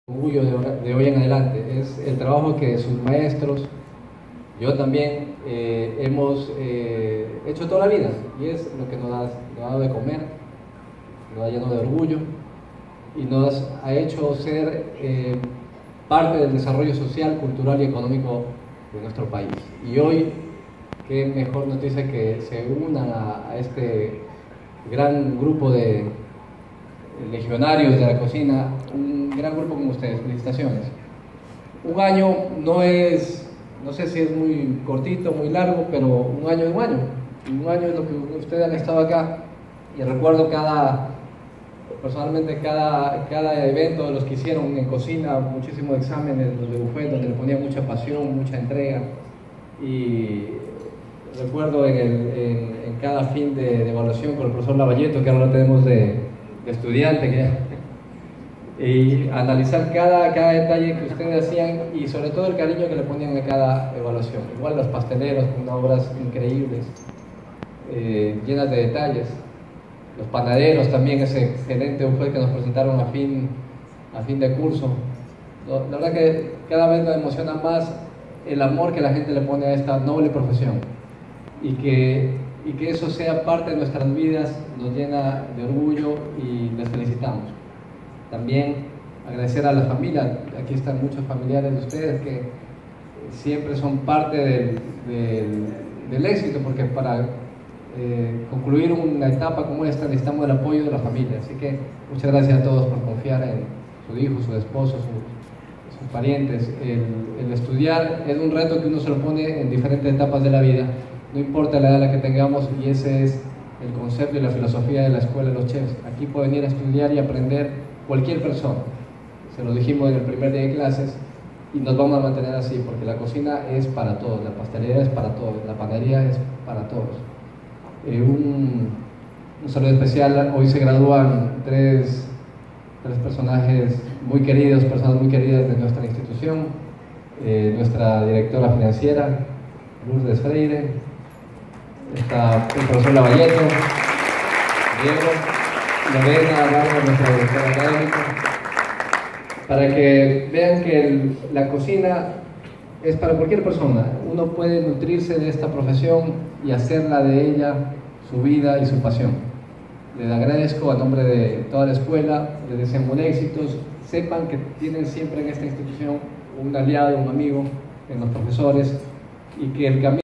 Orgullo de hoy en adelante, es el trabajo que sus maestros, yo también hemos hecho toda la vida, y es lo que nos ha dado de comer, nos ha llenado de orgullo y nos ha hecho ser parte del desarrollo social, cultural y económico de nuestro país. Y hoy, qué mejor noticia que se unan a este gran grupo de legionarios de la cocina, un gran grupo como ustedes. Felicitaciones. Un año no es, no sé si es muy cortito, muy largo, pero un año es un año. Un año es lo que ustedes han estado acá, y recuerdo personalmente cada evento de los que hicieron en cocina, muchísimos exámenes, los de buffet, donde le ponían mucha pasión, mucha entrega. Y recuerdo en cada fin de evaluación con el profesor Lavalleto, que ahora lo tenemos de estudiante, y analizar cada detalle que ustedes hacían, y sobre todo el cariño que le ponían a cada evaluación. Igual los pasteleros, con unas obras increíbles, llenas de detalles. Los panaderos también, ese excelente buffet que nos presentaron a fin de curso. La verdad que cada vez nos emociona más el amor que la gente le pone a esta noble profesión, y que eso sea parte de nuestras vidas nos llena de orgullo, y les felicitamos. También agradecer a la familia, aquí están muchos familiares de ustedes que siempre son parte del éxito, porque para concluir una etapa como esta necesitamos el apoyo de la familia. Así que muchas gracias a todos por confiar en su hijo, su esposo, sus parientes. El estudiar es un reto que uno se lo pone en diferentes etapas de la vida, no importa la edad a la que tengamos, y ese es el concepto y la filosofía de la escuela de los chefs. Aquí puede venir a estudiar y aprender cualquier persona, se lo dijimos en el primer día de clases, y nos vamos a mantener así, porque la cocina es para todos, la pastelería es para todos, la panadería es para todos. Un saludo especial, hoy se gradúan tres personajes muy queridos, personas muy queridas de nuestra institución, nuestra directora financiera, Lourdes Freire, está el profesor Lavalleto, Diego, Lorena Vargas, nuestra directora académica, para que vean que la cocina es para cualquier persona. Uno puede nutrirse de esta profesión y hacerla de ella su vida y su pasión. Les agradezco a nombre de toda la escuela, les deseo buen éxitos. Sepan que tienen siempre en esta institución un aliado, un amigo en los profesores, y que el camino